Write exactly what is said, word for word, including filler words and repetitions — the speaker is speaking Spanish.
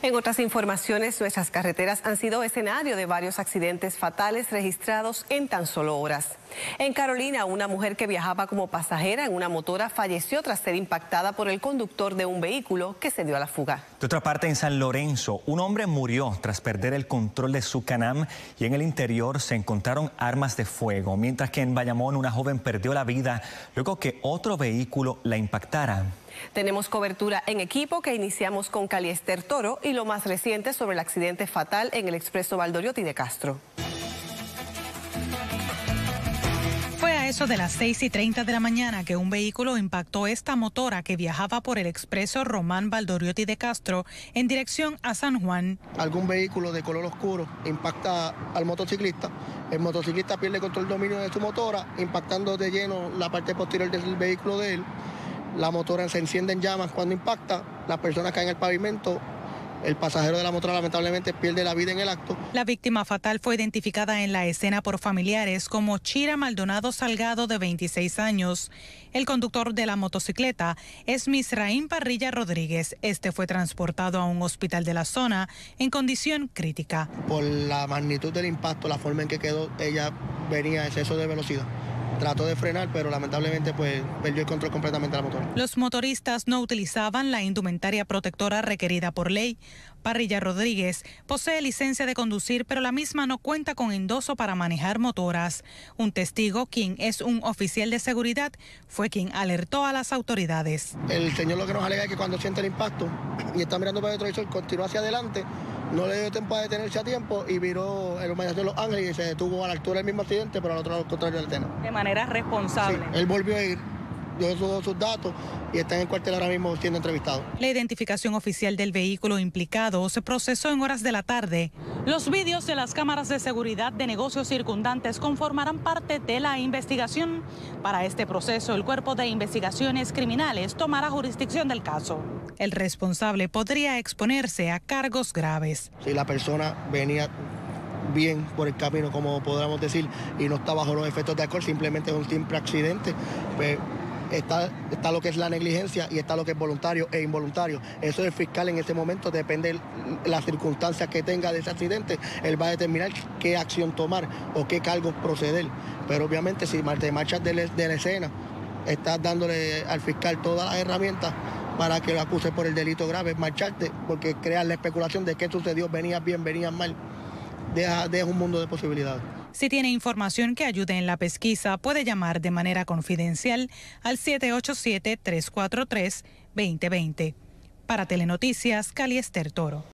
En otras informaciones, nuestras carreteras han sido escenario de varios accidentes fatales registrados en tan solo horas. En Carolina, una mujer que viajaba como pasajera en una motora falleció tras ser impactada por el conductor de un vehículo que se dio a la fuga. De otra parte, en San Lorenzo, un hombre murió tras perder el control de su Can-Am y en el interior se encontraron armas de fuego, mientras que en Bayamón una joven perdió la vida luego que otro vehículo la impactara. Tenemos cobertura en equipo que iniciamos con Caliester Toro y lo más reciente sobre el accidente fatal en el expreso Valdoriotti de Castro. Fue a eso de las seis y treinta de la mañana que un vehículo impactó esta motora que viajaba por el expreso Román Valdoriotti de Castro en dirección a San Juan. Algún vehículo de color oscuro impacta al motociclista. El motociclista pierde control dominio de su motora, impactando de lleno la parte posterior del vehículo de él. La motora se enciende en llamas cuando impacta, las personas caen al pavimento. El pasajero de la motora lamentablemente pierde la vida en el acto. La víctima fatal fue identificada en la escena por familiares como Chira Maldonado Salgado, de veintiséis años. El conductor de la motocicleta es Misraín Parrilla Rodríguez. Este fue transportado a un hospital de la zona en condición crítica. Por la magnitud del impacto, la forma en que quedó, ella venía a exceso de velocidad. Trató de frenar, pero lamentablemente pues perdió el control completamente de la motora. Los motoristas no utilizaban la indumentaria protectora requerida por ley. Parrilla Rodríguez posee licencia de conducir, pero la misma no cuenta con endoso para manejar motoras. Un testigo, quien es un oficial de seguridad, fue quien alertó a las autoridades. El señor lo que nos alega es que cuando siente el impacto y está mirando para el retrovisor, continuó hacia adelante, no le dio tiempo a detenerse a tiempo y viró el humanidad de Los Ángeles y se detuvo a la altura del mismo accidente, pero al otro lado contrario del Tena. De manera responsable. Sí, él volvió a ir, dio sus, sus datos y está en el cuartel ahora mismo siendo entrevistado. La identificación oficial del vehículo implicado se procesó en horas de la tarde. Los vídeos de las cámaras de seguridad de negocios circundantes conformarán parte de la investigación. Para este proceso, el Cuerpo de Investigaciones Criminales tomará jurisdicción del caso. El responsable podría exponerse a cargos graves. Si la persona venía bien por el camino, como podríamos decir, y no está bajo los efectos de alcohol, simplemente es un simple accidente, pues está, está lo que es la negligencia y está lo que es voluntario e involuntario. Eso del fiscal en ese momento, depende de las circunstancias que tenga de ese accidente, él va a determinar qué acción tomar o qué cargos proceder. Pero obviamente si te marchas de la, de la escena, estás dándole al fiscal todas las herramientas para que lo acuse por el delito grave, marcharte, porque creas la especulación de qué sucedió, venías bien, venías mal. Deja, deja un mundo de posibilidades. Si tiene información que ayude en la pesquisa, puede llamar de manera confidencial al siete ocho siete, tres cuatro tres, dos cero dos cero. Para Telenoticias, Caliester Toro.